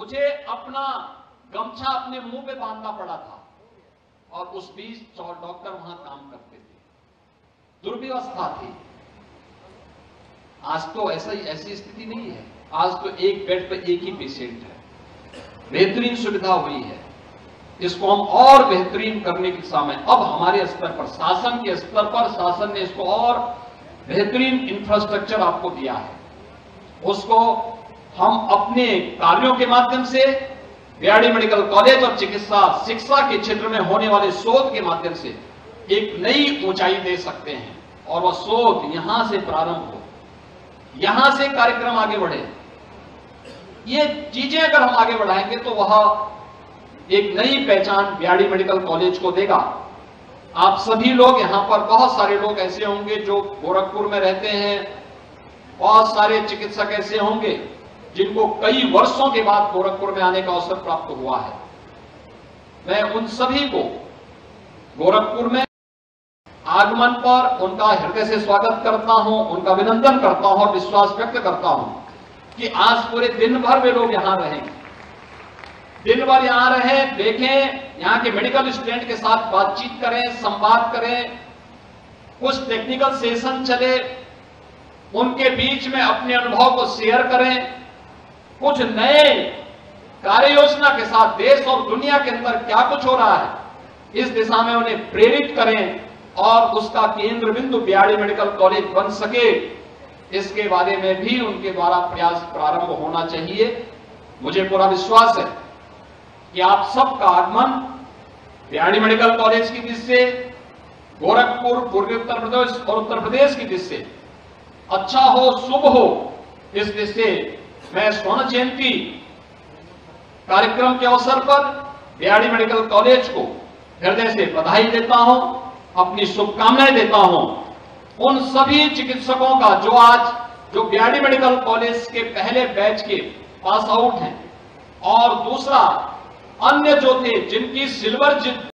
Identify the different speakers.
Speaker 1: मुझे अपना गमछा अपने मुंह पे बांधना पड़ा था और उस बीच डॉक्टर वहां काम करते थे। दुर्व्यवस्था थी। आज तो ऐसी स्थिति नहीं है। आज तो एक बेड पर एक ही पेशेंट है। बेहतरीन सुविधा हुई है। इसको हम और बेहतरीन करने की दिशा में अब हमारे स्तर पर, शासन के स्तर पर, शासन ने इसको और बेहतरीन इंफ्रास्ट्रक्चर आपको दिया है। उसको हम अपने कार्यों के माध्यम से बीआरडी मेडिकल कॉलेज और चिकित्सा शिक्षा के क्षेत्र में होने वाले शोध के माध्यम से एक नई ऊंचाई दे सकते हैं। और वह शोध यहां से प्रारंभ हो, यहां से कार्यक्रम आगे बढ़े। ये चीजें अगर हम आगे बढ़ाएंगे तो वह एक नई पहचान बीआरडी मेडिकल कॉलेज को देगा। आप सभी लोग यहां पर, बहुत सारे लोग ऐसे होंगे जो गोरखपुर में रहते हैं, बहुत सारे चिकित्सक ऐसे होंगे जिनको कई वर्षों के बाद गोरखपुर में आने का अवसर प्राप्त हुआ है। मैं उन सभी को गोरखपुर में आगमन पर उनका हृदय से स्वागत करता हूं, उनका अभिनंदन करता हूं और विश्वास व्यक्त करता हूं कि आज पूरे दिन भर वे लोग यहां रहेंगे। दिन भर यहां रहें, देखें, यहां के मेडिकल स्टूडेंट के साथ बातचीत करें, संवाद करें, कुछ टेक्निकल सेशन चले, उनके बीच में अपने अनुभव को शेयर करें, कुछ नए कार्य योजना के साथ देश और दुनिया के अंदर क्या कुछ हो रहा है इस दिशा में उन्हें प्रेरित करें और उसका केंद्र बिंदु बीआरडी मेडिकल कॉलेज बन सके, इसके बारे में भी उनके द्वारा प्रयास प्रारंभ होना चाहिए। मुझे पूरा विश्वास है कि आप सबका आगमन बीआरडी मेडिकल कॉलेज की दृष्टि से, गोरखपुर, पूर्वी उत्तर प्रदेश और उत्तर प्रदेश की दृष्टि से अच्छा हो, शुभ हो। इस दृष्टि से मैं स्वर्ण जयंती कार्यक्रम के अवसर पर बीआरडी मेडिकल कॉलेज को हृदय से बधाई देता हूं, अपनी शुभकामनाएं देता हूं। उन सभी चिकित्सकों का जो बीआरडी मेडिकल कॉलेज के पहले बैच के पास आउट हैं और दूसरा अन्य जो थे जिनकी सिल्वर